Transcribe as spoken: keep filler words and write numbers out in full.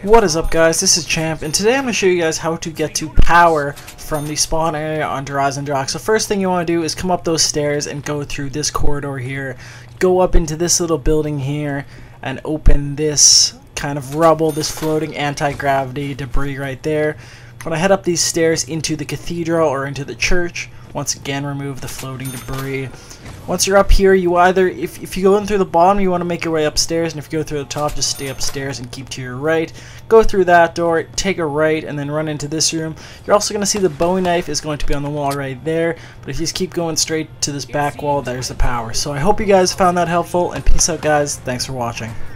What is up, guys? This is Champ, and today I'm going to show you guys how to get to power from the spawn area on Drazen Drac. So first thing you want to do is come up those stairs and go through this corridor here, go up into this little building here, and open this kind of rubble, this floating anti-gravity debris right there. When I head up these stairs into the cathedral or into the church, once again remove the floating debris. Once you're up here, you either, if, if you go in through the bottom, you want to make your way upstairs, and if you go through the top, just stay upstairs and keep to your right. Go through that door, take a right, and then run into this room. You're also going to see the Bowie knife is going to be on the wall right there, but if you just keep going straight to this back wall, there's the power. So I hope you guys found that helpful, and peace out, guys. Thanks for watching.